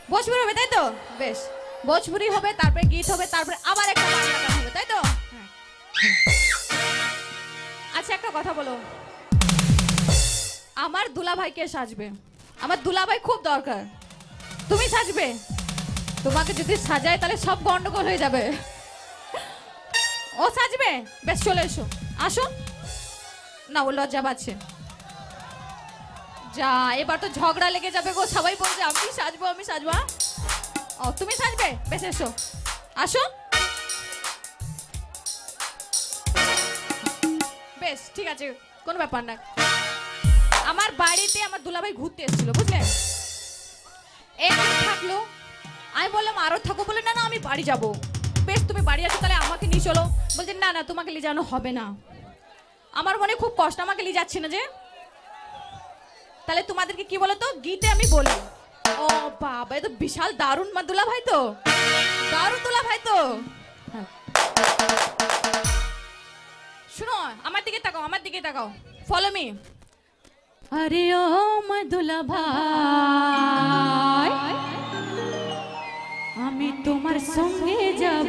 ভোজপুরি হবে তাই তো? বেশ, ভোজপুরি হবে, তারপরে গীত হবে, তারপরে আবার একটা বাংলা গান হবে তাই তো? হ্যাঁ। আচ্ছা একটা কথা বলো, আমার দুলাভাইকে সাজবে? আমার দুলাভাই খুব দরকার, তুমি সাজবে? তোমাকে যদি সাজায় তাহলে সব গন্ডগোল হয়ে যাবে। ও সাজবে? বেশ চলে এসো, আসো না, ও লজ্জা পাচ্ছে। যা, এবার তো ঝগড়া লেগে যাবে গো, সবাই বলছে আমি সাজবো আমি সাজবো। ও তুমি সাজবে? বেশ এসো, আসো। বেশ ঠিক আছে, কোনো ব্যাপার না। আমার বাড়িতে আমার দুলাভাই ঘুরতে এসেছিল বুঝলে, একদিন থাকলো, আমি বললাম আরো থাকো, বলে না না আমি বাড়ি যাব। বেশ তুমি বাড়ি আসো, তাহলে আমাকে নিয়ে চলো। বলছে না না তোমাকে নিয়ে যাওয়া হবে না। আমার মনে খুব কষ্ট, আমাকে নিয়ে যাচ্ছে না যে। তাহলে তোমাদেরকে কি বলো তো, গীতে আমি বলি। ও বাবা, এ তো বিশাল দারুণ মা দুলাভাই তো, দারুণ দুলাভাই তো। হ্যাঁ। শুনো, আমার দিকে তাকাও, আমার দিকে তাকাও, ফলো মি। আরে ও মা দুলাভাই, আমি তোমার সঙ্গে যাব।